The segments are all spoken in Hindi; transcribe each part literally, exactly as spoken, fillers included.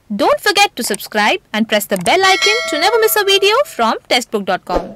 Don't forget to subscribe and press the bell icon to never miss a video from testbook dot com.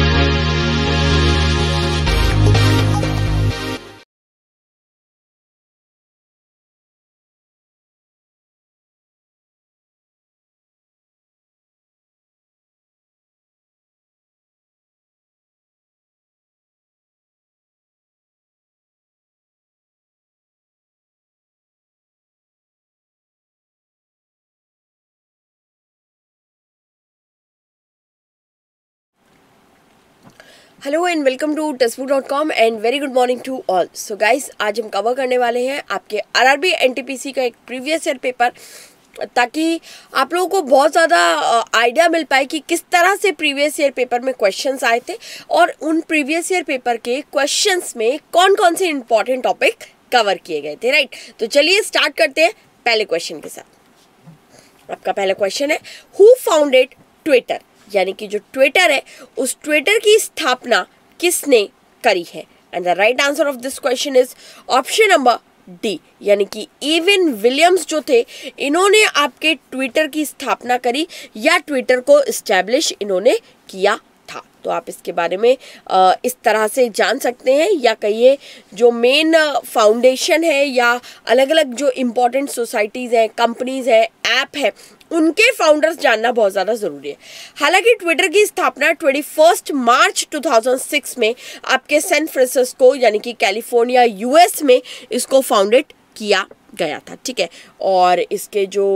Hello and welcome to Testbook dot com and very good morning to all. So guys, आज हम कवर करने वाले हैं आपके आरआरबी एनटीपीसी का एक प्रीवियस ईयर पेपर, ताकि आप लोगों को बहुत ज़्यादा आइडिया मिल पाए कि किस तरह से प्रीवियस ईयर पेपर में क्वेश्चंस आए थे और उन प्रीवियस ईयर पेपर के क्वेश्चंस में कौन कौन से इंपॉर्टेंट टॉपिक कवर किए गए थे। राइट, तो चलिए स्टार्ट करते हैं पहले क्वेश्चन के साथ। आपका पहला क्वेश्चन है, हु फाउंडेड ट्विटर, यानी कि जो ट्विटर है उस ट्विटर की स्थापना किसने करी है। And the right answer of this question is option number D, यानी कि इवन विलियम्स जो थे, इन्होंने आपके ट्विटर की स्थापना करी या ट्विटर को इस्टेब्लिश इन्होंने किया था। तो आप इसके बारे में आ, इस तरह से जान सकते हैं, या कहिए जो मेन फाउंडेशन है या अलग अलग जो इम्पोर्टेंट सोसाइटीज़ हैं, कंपनीज हैं, ऐप है, उनके फाउंडर्स जानना बहुत ज़्यादा ज़रूरी है। हालांकि ट्विटर की स्थापना इक्कीस मार्च दो हज़ार छह में आपके सैन फ्रांसिस्को यानी कि कैलिफोर्निया यूएस में इसको फाउंडेड किया गया था। ठीक है, और इसके जो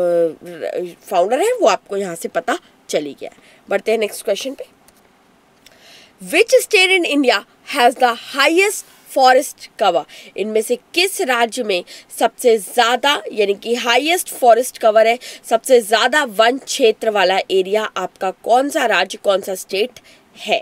फाउंडर हैं वो आपको यहाँ से पता चली गया। बढ़ते हैं नेक्स्ट क्वेश्चन पे। Which state in India has the highest forest cover, इनमें से किस राज्य में सबसे ज़्यादा यानी कि हाईएस्ट फॉरेस्ट कवर है, सबसे ज़्यादा वन क्षेत्र वाला एरिया आपका कौन सा राज्य, कौन सा स्टेट है।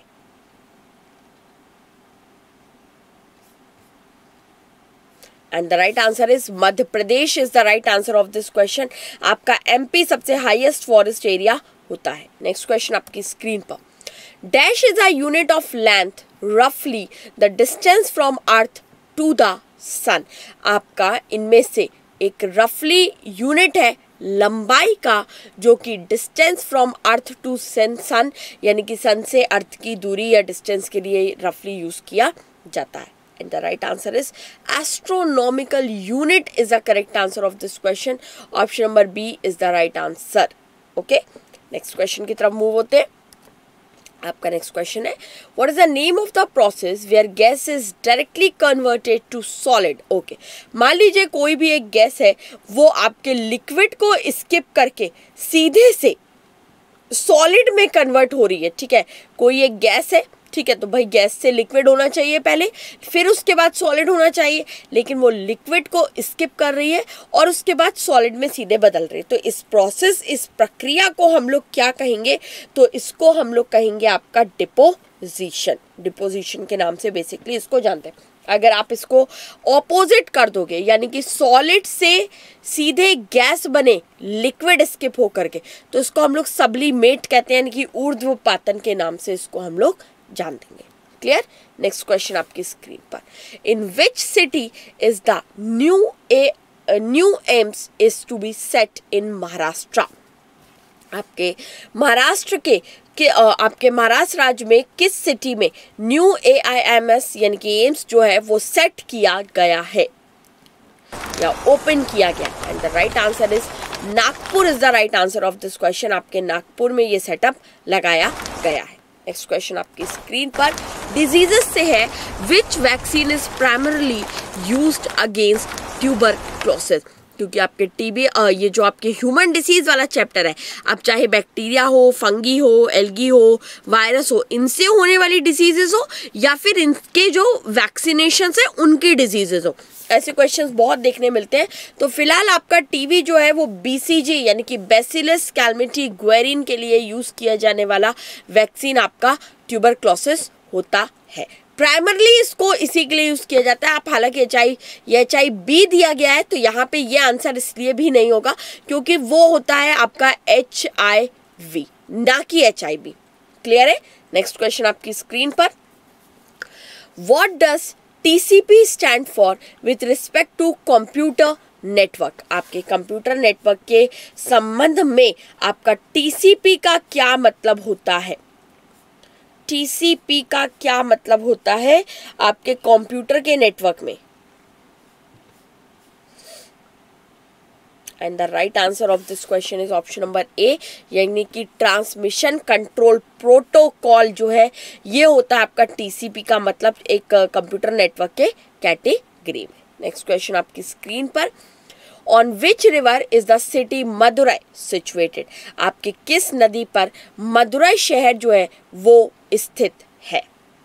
And the right answer is Madhya Pradesh is the right answer of this question. आपका एमपी सबसे हाईएस्ट फॉरेस्ट एरिया होता है। नेक्स्ट क्वेश्चन आपकी स्क्रीन पर। Dash is a unit of length रफली the distance from earth to the sun. आपका इनमें से एक रफली यूनिट है लंबाई का, जो कि distance from earth to sun sun यानी कि सन से अर्थ की दूरी या डिस्टेंस के लिए रफली यूज किया जाता है। And the right answer is astronomical unit is the correct answer of this question. Option number B is the right answer. Okay, next question की तरफ मूव होते हैं। आपका नेक्स्ट क्वेश्चन है, what is the name of the process where gas is directly converted to solid. Okay, मान लीजिए कोई भी एक गैस है, वो आपके लिक्विड को स्किप करके सीधे से सॉलिड में कन्वर्ट हो रही है। ठीक है, कोई एक गैस है, ठीक है, तो भाई गैस से लिक्विड होना चाहिए पहले, फिर उसके बाद सॉलिड होना चाहिए, लेकिन वो लिक्विड को स्किप कर रही है और उसके बाद सॉलिड में सीधे बदल रही है। तो इस प्रोसेस, इस प्रक्रिया को हम लोग क्या कहेंगे, तो इसको हम लोग कहेंगे आपका डिपोजिशन। डिपोजिशन के नाम से बेसिकली इसको जानते हैं। अगर आप इसको ऑपोजिट कर दोगे, यानी कि सॉलिड से सीधे गैस बने लिक्विड स्किप हो करके, तो इसको हम लोग सब्लिमेट कहते हैं, यानी कि ऊर्ध्वपातन के नाम से इसको हम लोग जान देंगे। क्लियर। नेक्स्ट क्वेश्चन आपकी स्क्रीन पर। In which city is the new a new AIIMS is to be set in Maharashtra. आपके महाराष्ट्र के, के आ, आपके महाराष्ट्र राज्य में किस सिटी में new A I M S यानी कि एम्स जो है वो सेट किया गया है या ओपन किया गया। And the right answer is Nagpur is the right answer of this question. आपके नागपुर में ये सेटअप लगाया गया है। नेक्स्ट क्वेश्चन आपकी स्क्रीन पर डिजीजेस से है, which vaccine is primarily used against tuberculosis. क्योंकि आपके टीबी, ये जो आपके ह्यूमन डिसीज वाला चैप्टर है, आप चाहे बैक्टीरिया हो, फंगी हो, एल्गी हो, वायरस हो, इनसे होने वाली डिजीजेस हो या फिर इनके जो वैक्सीनेशन है उनकी डिजीजेस हो, ऐसे क्वेश्चंस बहुत देखने मिलते हैं। तो फिलहाल आपका टीबी जो है वो बीसीजी यानी कि बैसिलस कैलमेटी ग्वेरिन के लिए यूज किया जाने वाला वैक्सीन आपका ट्यूबरक्लोसिस होता है। प्राइमरली इसको इसी के लिए यूज किया जाता है। आप हालांकि एच आई ये एच आई बी दिया गया है, तो यहाँ पे ये आंसर इसलिए भी नहीं होगा क्योंकि वो होता है आपका एच आई वी, ना कि एच आई बी। क्लियर है। नेक्स्ट क्वेश्चन आपकी स्क्रीन पर। What does T C P stand for with respect to computer network, आपके कंप्यूटर नेटवर्क के संबंध में आपका टीसीपी का क्या मतलब होता है? टीसीपी का क्या मतलब होता है आपके कंप्यूटर के नेटवर्क में? And the right answer of this question is option number A, यानी कि ट्रांसमिशन कंट्रोल प्रोटोकॉल जो है ये होता है आपका टीसीपी का मतलब एक कंप्यूटर नेटवर्क के कैटेगरी में। नेक्स्ट क्वेश्चन आपकी स्क्रीन पर, on which river is the city Madurai situated? आपके किस नदी पर मदुरई शहर जो है वो स्थित है?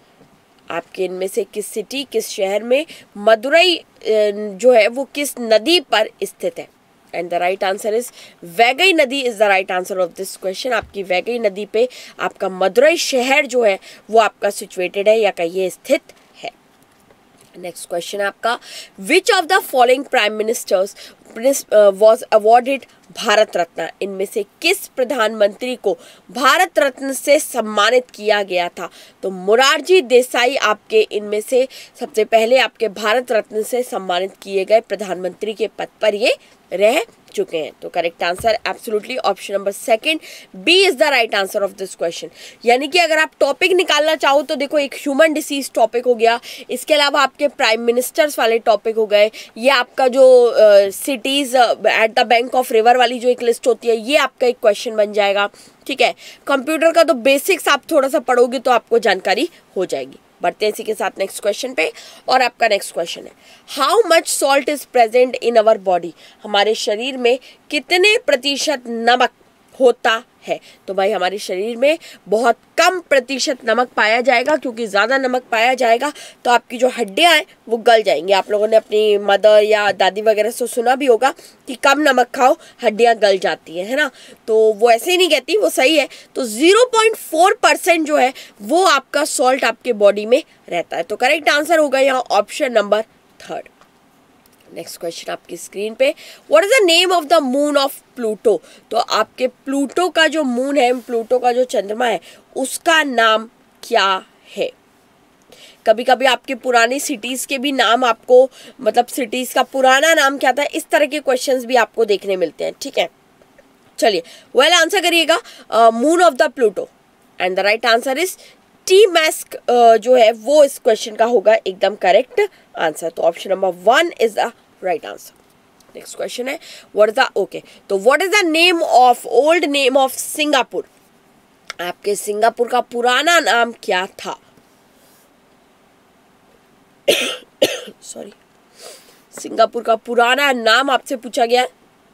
आपके इनमें से किस सिटी किस शहर में मदुरई जो है वो किस नदी पर स्थित है? And the right answer is Vaigai nadi is the right answer of this question. आपकी वैगई नदी पे आपका मदुरई शहर जो है वो आपका सिचुएटेड है या कहिए स्थित है। नेक्स्ट क्वेश्चन आपका, which of the following prime ministers was awarded Bharat Ratna? इनमें से किस प्रधानमंत्री को भारत रत्न से सम्मानित किया गया था? तो मोरारजी देसाई आपके इनमें से सबसे पहले आपके भारत रत्न से सम्मानित किए गए प्रधानमंत्री के पद पर ये रह चुके हैं। तो correct answer absolutely option number second B is the right answer of this question. यानी कि अगर आप टॉपिक निकालना चाहो तो देखो एक ह्यूमन डिसीज टॉपिक हो गया, इसके अलावा आपके प्राइम मिनिस्टर्स वाले टॉपिक हो गए, ये आपका जो cities at the bank of river वाली जो एक लिस्ट होती है ये आपका एक क्वेश्चन बन जाएगा। ठीक है, कंप्यूटर का तो बेसिक्स आप थोड़ा सा पढ़ोगे तो आपको जानकारी हो जाएगी। बढ़ते हैं इसी के साथ नेक्स्ट क्वेश्चन पे, और आपका नेक्स्ट क्वेश्चन है, how much salt is present in our body? हमारे शरीर में कितने प्रतिशत नमक होता है? तो भाई हमारे शरीर में बहुत कम प्रतिशत नमक पाया जाएगा, क्योंकि ज़्यादा नमक पाया जाएगा तो आपकी जो हड्डियां हैं वो गल जाएंगी। आप लोगों ने अपनी मदर या दादी वगैरह से सुना भी होगा कि कम नमक खाओ हड्डियां गल जाती हैं, है ना? तो वो ऐसे ही नहीं कहती, वो सही है। तो ज़ीरो पॉइंट फोर परसेंट जो है वो आपका सॉल्ट आपके बॉडी में रहता है। तो करेक्ट आंसर होगा यहाँ option number third. Next question आपकी स्क्रीन पे, what is the name of the moon of Pluto? तो आपके प्लूटो का जो मून है, प्लूटो का जो चंद्रमा है, उसका नाम क्या है? कभी कभी आपके पुरानी सिटीज के भी नाम आपको, मतलब सिटीज का पुराना नाम क्या था, इस तरह के क्वेश्चंस भी आपको देखने मिलते हैं। ठीक है, चलिए वेल आंसर करिएगा, moon of the Pluto, and the right answer is Temasek जो है वो इस क्वेश्चन का होगा एकदम करेक्ट आंसर। तो option number one is the right answer. Next question है, व्हाट इज द ओके तो what is the name of old name of Singapore? आपके सिंगापुर का पुराना नाम क्या था? सॉरी, सिंगापुर का पुराना नाम आपसे पूछा गया है।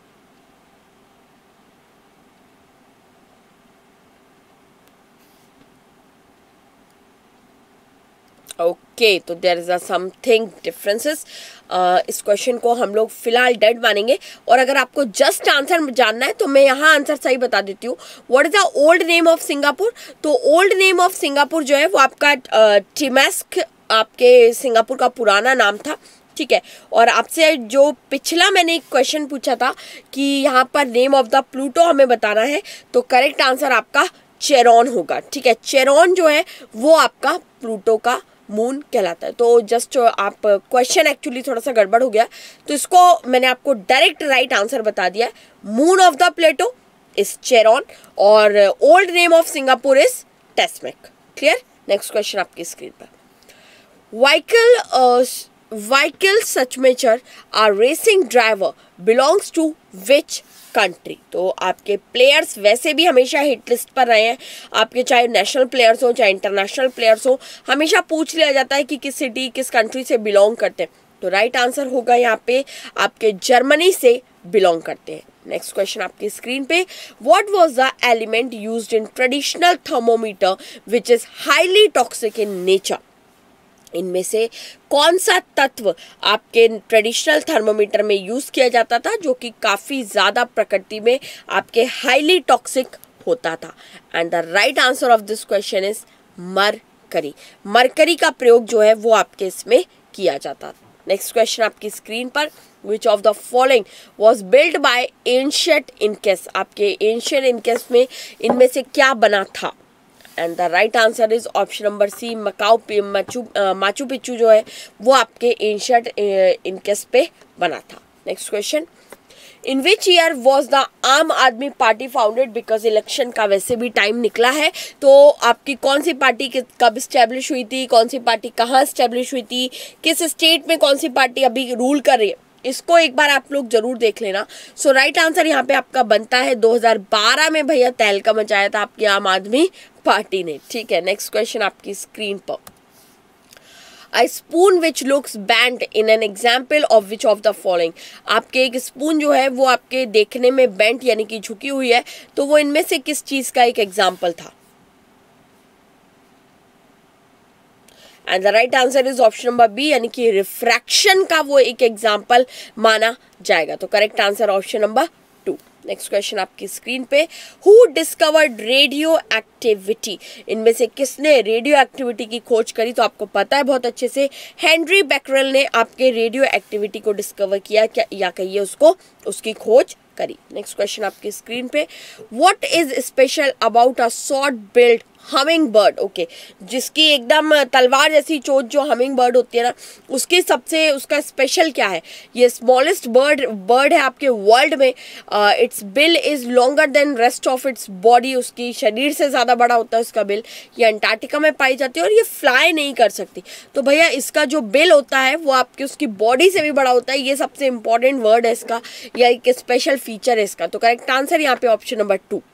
ओके, तो there is a something differences. इस क्वेश्चन को हम लोग फिलहाल डेड मानेंगे, और अगर आपको जस्ट आंसर जानना है तो मैं यहाँ आंसर सही बता देती हूँ। What is the old name of Singapore? तो ओल्ड नेम ऑफ सिंगापुर जो है वो आपका टीमैस्क आपके सिंगापुर का पुराना नाम था। ठीक है, और आपसे जो पिछला मैंने एक क्वेश्चन पूछा था कि यहाँ पर नेम ऑफ द प्लूटो हमें बताना है, तो करेक्ट आंसर आपका चेरोन होगा। ठीक है, चेरोन जो है वो आपका प्लूटो का मून कहलाता है। तो जस्ट आप क्वेश्चन एक्चुअली थोड़ा सा गड़बड़ हो गया, तो इसको मैंने आपको डायरेक्ट राइट आंसर बता दिया है। Moon of the Plato is Charon और old name of Singapore is Temasek. Clear? Next question आपकी स्क्रीन पर, vehicle vehicle Schumacher are racing driver belongs to which country? तो आपके प्लेयर्स वैसे भी हमेशा हिट लिस्ट पर रहे हैं, आपके चाहे नेशनल प्लेयर्स हो चाहे इंटरनेशनल प्लेयर्स हो, हमेशा पूछ लिया जाता है कि किस सिटी किस कंट्री से बिलोंग करते हैं। तो राइट आंसर होगा यहाँ पे आपके जर्मनी से बिलोंग करते हैं। नेक्स्ट क्वेश्चन आपकी स्क्रीन पे, what was the element used in traditional thermometer which is highly toxic in nature? इनमें से कौन सा तत्व आपके ट्रेडिशनल थर्मोमीटर में यूज किया जाता था जो कि काफ़ी ज़्यादा प्रकृति में आपके हाईली टॉक्सिक होता था? And the right answer of this question is mercury. Mercury का प्रयोग जो है वो आपके इसमें किया जाता था। नेक्स्ट क्वेश्चन आपकी स्क्रीन पर, which of the following was build by ancient Incas? आपके एंशिएंट इनकेस में इनमें से क्या बना था? And the right answer is option number C, Macau Machu Machu Picchu जो है वो आपके एंशिएंट इनकेस पे बना था। Next question, in which year was the Aam Aadmi party founded? Because election का वैसे भी टाइम निकला है, तो आपकी कौन सी पार्टी कब स्टैब्लिश हुई थी, कौन सी पार्टी कहाँ स्टैब्लिश हुई थी, किस स्टेट में कौन सी पार्टी अभी रूल कर रही है, इसको एक बार आप लोग जरूर देख लेना। सो राइट आंसर यहाँ पे आपका बनता है दो हज़ार बारह में भैया तहलका मचाया था आपकी आम आदमी पार्टी ने। ठीक है, नेक्स्ट क्वेश्चन आपकी स्क्रीन पर, A spoon which looks bent in an example of which of the following? आपके एक स्पून जो है वो आपके देखने में बेंट यानी कि झुकी हुई है, तो वो इनमें से किस चीज का एक एग्जाम्पल था? And the right answer is option number B, यानी कि रिफ्रैक्शन का वो एक एग्जाम्पल माना जाएगा। तो correct answer option number two. Next question आपकी स्क्रीन पे, हु डिस्कवर्ड रेडियो एक्टिविटी? इनमें से किसने रेडियो एक्टिविटी की खोज करी? तो आपको पता है बहुत अच्छे से, हेनरी बैकरेल ने आपके रेडियो एक्टिविटी को डिस्कवर किया, क्या या कहिए उसको उसकी खोज करी। नेक्स्ट क्वेश्चन आपकी स्क्रीन पे, what is special about a short billed hummingbird? Okay, जिसकी एकदम तलवार जैसी चोंच जो हमिंग बर्ड होती है ना, उसकी सबसे उसका स्पेशल क्या है? ये स्मॉलेस्ट बर्ड बर्ड है आपके वर्ल्ड में। Its bill is longer than rest of its body, उसकी शरीर से ज़्यादा बड़ा होता है उसका बिल। ये अंटार्कटिका में पाई जाती है और ये फ्लाई नहीं कर सकती। तो भैया इसका जो बिल होता है वो आपकी उसकी बॉडी से भी बड़ा होता है। ये सबसे इंपॉर्टेंट वर्ड है इसका, या एक स्पेशल फीचर है इसका। तो करेक्ट आंसर यहाँ पे option number two.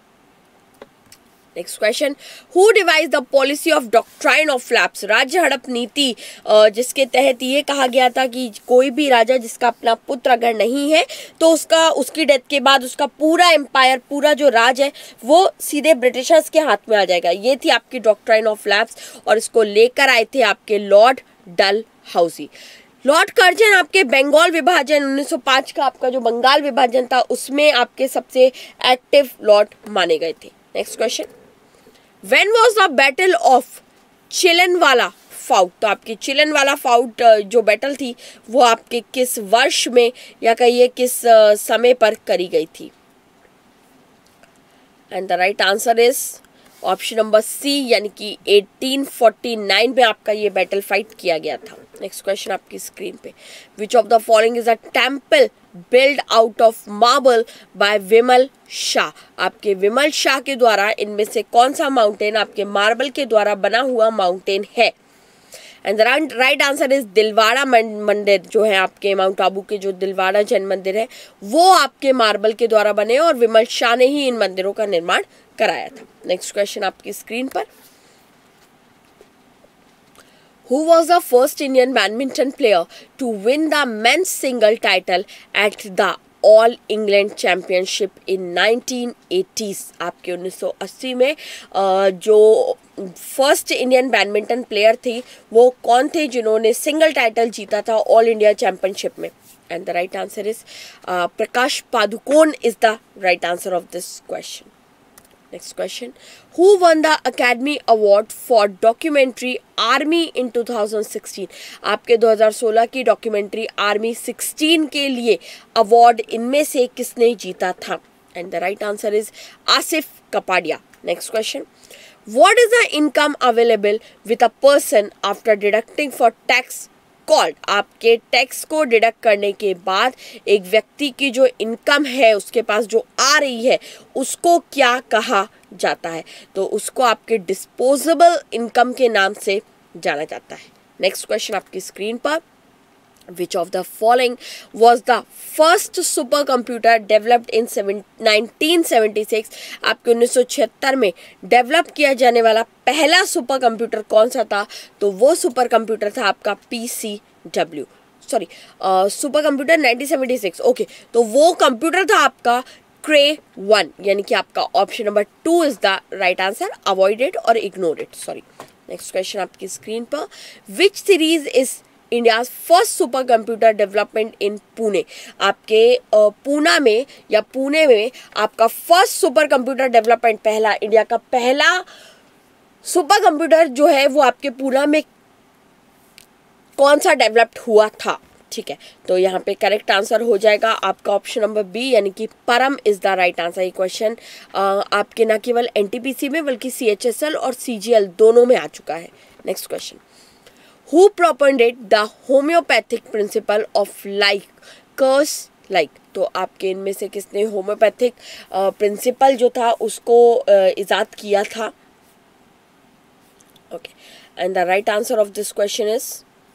Next question, who devised the policy of doctrine of lapse? राज्य हड़प नीति, जिसके तहत ये कहा गया था कि कोई भी राजा जिसका अपना पुत्र अगर नहीं है तो उसका उसकी डेथ के बाद उसका पूरा एम्पायर, पूरा जो राज है वो सीधे ब्रिटिशर्स के हाथ में आ जाएगा। ये थी आपकी डॉक्ट्राइन ऑफ लैप्स और इसको लेकर आए थे आपके लॉर्ड डलहौसी। लॉर्ड कर्जन आपके बंगाल विभाजन उन्नीस सौ पाँच का आपका जो बंगाल विभाजन था उसमें आपके सबसे एक्टिव लॉर्ड माने गए थे। Next question, When was the battle of Chillianwala fought? तो आपकी चिलनवाला फाउट जो बैटल थी वो आपके किस वर्ष में या कहिए किस समय पर करी गई थी? And the right answer is option number C, यानी कि अठारह सौ उनचास में आपका ये बैटल फाइट किया गया था। नेक्स्ट क्वेश्चन आपकी स्क्रीन पे, which of the following is a temple build out of marble by Vimal Shah? आपके विमल शाह के द्वारा इनमें से कौन सा माउंटेन आपके मार्बल के द्वारा बना हुआ माउंटेन है? And the right answer is Dilwara mandir, जो है आपके माउंट आबू के जो दिलवाड़ा जैन मंदिर है वो आपके मार्बल के द्वारा बने और विमल शाह ने ही इन मंदिरों का निर्माण कराया था। नेक्स्ट क्वेश्चन आपकी स्क्रीन पर, Who was the first Indian badminton player to win the men's single title at the All England Championship in nineteen eighties? आपके उन्नीस सौ अस्सी में जो फर्स्ट इंडियन बैडमिंटन प्लेयर थी वो कौन थे जिन्होंने सिंगल टाइटल जीता था ऑल इंडिया चैंपियनशिप में? And the right answer is Prakash Padukone is the right answer of this question. Next question, who won the Academy Award for documentary Army in two thousand sixteen? आपके दो हज़ार सोलह की डॉक्यूमेंट्री आर्मी सिक्सटीन के लिए अवार्ड इनमें से किसने जीता था? And the right answer is Asif Kapadia. Next question, what is the income available with a person after deducting for tax called? आपके टैक्स को डिडक्ट करने के बाद एक व्यक्ति की जो इनकम है उसके पास जो आ रही है उसको क्या कहा जाता है? तो उसको आपके डिस्पोजेबल इनकम के नाम से जाना जाता है। नेक्स्ट क्वेश्चन आपकी स्क्रीन पर, Which of the following was the first supercomputer developed in nineteen seventy six? आपके उन्नीस सौ छिहत्तर में डेवलप किया जाने वाला पहला सुपर कंप्यूटर कौन सा था? तो वो सुपर कंप्यूटर था आपका P C W, sorry supercomputer nineteen seventy six. Okay, तो वो कंप्यूटर था आपका क्रे वन, यानी कि आपका option number two is the right answer. Avoid it और ignore it, sorry. Next question आपकी स्क्रीन पर, which series is India first supercomputer development in Pune? आपके पूना में या पुणे में आपका फर्स्ट सुपर कंप्यूटर डेवलपमेंट, पहला इंडिया का पहला सुपर कंप्यूटर जो है वो आपके पूना में कौन सा डेवलप्ड हुआ था? ठीक है, तो यहाँ पे करेक्ट आंसर हो जाएगा आपका ऑप्शन नंबर बी, यानी कि Param is the right answer. ये क्वेश्चन आपके न केवल एनटीपीसी में बल्कि सीएचएसएल और सीजीएल दोनों में आ चुका है। Next question, Who propagated the homeopathic principle of like curse like like, तो आपके इनमें से किसने होम्योपैथिक प्रिंसिपल जो था उसको इजाद किया था? Okay, and the right answer of this question is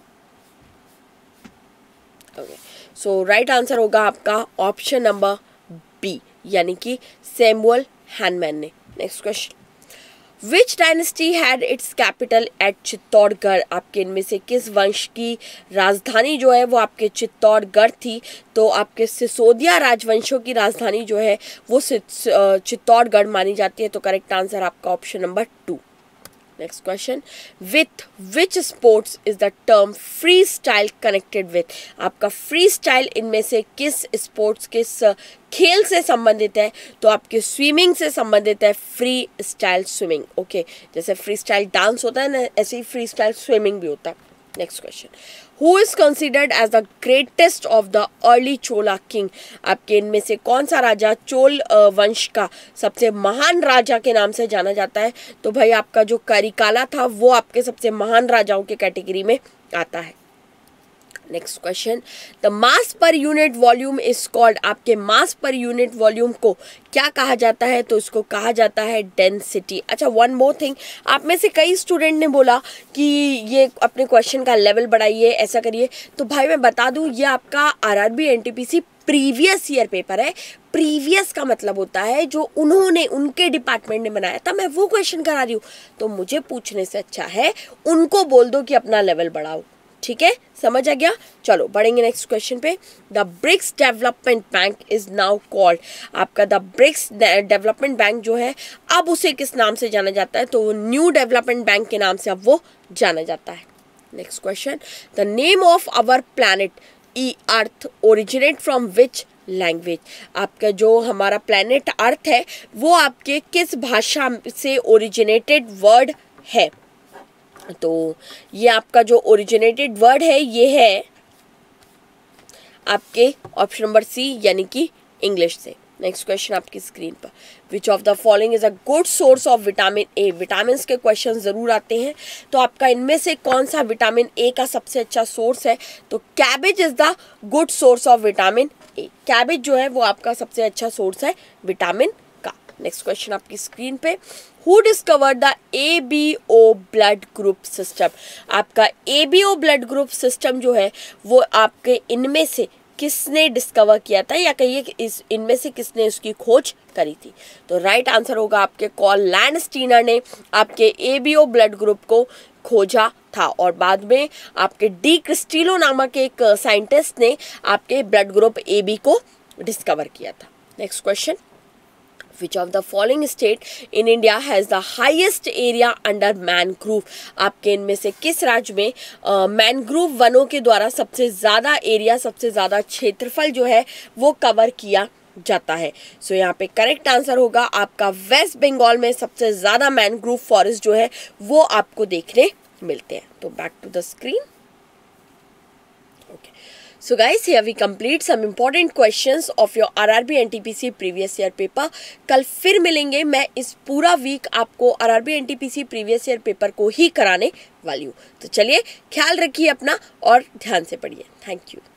okay, so right answer होगा आपका ऑप्शन नंबर बी, यानी कि सैमुअल हैनमैन ने। Next question, which dynasty had its capital at Chittorgarh? आपके इनमें से किस वंश की राजधानी जो है वो आपके चित्तौड़गढ़ थी? तो आपके सिसोदिया राजवंशों की राजधानी जो है वो चित्तौड़गढ़ मानी जाती है। तो करेक्ट आंसर आपका option number two. Next question, with which sports is the term freestyle connected with? आपका फ्री स्टाइल इनमें से किस स्पोर्ट्स, किस खेल से संबंधित है? तो आपके स्विमिंग से संबंधित है, फ्री स्टाइल स्विमिंग। ओके, जैसे फ्री स्टाइल डांस होता है ना, ऐसे ही फ्री स्टाइल स्विमिंग भी होता है। Next question, who is considered as the greatest of the early Chola king? आपके इनमें से कौन सा राजा चोल वंश का सबसे महान राजा के नाम से जाना जाता है? तो भाई आपका जो करिकाला था वो आपके सबसे महान राजाओं के कैटेगरी में आता है। Next question, the mass per unit volume is called? आपके मास पर यूनिट वॉल्यूम को क्या कहा जाता है? तो इसको कहा जाता है डेंसिटी। अच्छा, वन मोर थिंग, आप में से कई स्टूडेंट ने बोला कि ये अपने क्वेश्चन का लेवल बढ़ाइए, ऐसा करिए। तो भाई मैं बता दूं, ये आपका RRB NTPC previous year paper है। प्रीवियस का मतलब होता है जो उन्होंने, उनके डिपार्टमेंट ने बनाया था, मैं वो क्वेश्चन करा रही हूँ। तो मुझे पूछने से अच्छा है उनको बोल दो कि अपना लेवल बढ़ाओ। ठीक है, समझ आ गया? चलो बढ़ेंगे नेक्स्ट क्वेश्चन पे। The BRICS development bank is now called? आपका द ब्रिक्स डेवलपमेंट बैंक जो है अब उसे किस नाम से जाना जाता है? तो न्यू डेवलपमेंट बैंक के नाम से अब वो जाना जाता है। Next question, the name of our planet e earth originate from which language? आपका जो हमारा प्लैनेट अर्थ है वो आपके किस भाषा से ओरिजिनेटेड वर्ड है? तो ये आपका जो ओरिजिनेटेड वर्ड है ये है आपके ऑप्शन नंबर सी, यानी कि इंग्लिश से। नेक्स्ट क्वेश्चन आपकी स्क्रीन पर, which of the following is a good source of vitamin A? Vitamin के क्वेश्चन जरूर आते हैं, तो आपका इनमें से कौन सा विटामिन ए का सबसे अच्छा सोर्स है? तो cabbage is the good source of vitamin A. Cabbage जो है वो आपका सबसे अच्छा सोर्स है विटामिन का। नेक्स्ट क्वेश्चन आपकी स्क्रीन पे, who discovered the A B O blood group system? आपका A B O blood group system जो है वो आपके इनमें से किसने डिस्कवर किया था, या कहिए इस इनमें से किसने इसकी खोज करी थी? तो राइट आंसर होगा आपके कॉल लैंडस्टीनर ने आपके A B O blood group को खोजा था, और बाद में आपके डी क्रिस्टिलो नामक एक साइंटिस्ट ने आपके ब्लड ग्रुप ए बी को डिस्कवर किया था। Next question, Which of the following state in India has the highest area under mangrove? आपके इनमें से किस राज्य में मैनग्रोव वनों के द्वारा सबसे ज़्यादा एरिया, सबसे ज़्यादा क्षेत्रफल जो है वो कवर किया जाता है? सो so, यहाँ पे करेक्ट आंसर होगा आपका वेस्ट बंगाल में सबसे ज़्यादा मैनग्रोव फॉरेस्ट जो है वो आपको देखने मिलते हैं। तो back to the screen. So guys, here we complete some important questions of your R R B N T P C previous year paper. कल फिर मिलेंगे, मैं इस पूरा वीक आपको R R B N T P C previous year paper को ही कराने वाली हूँ। तो चलिए ख्याल रखिए अपना और ध्यान से पढ़िए। Thank you.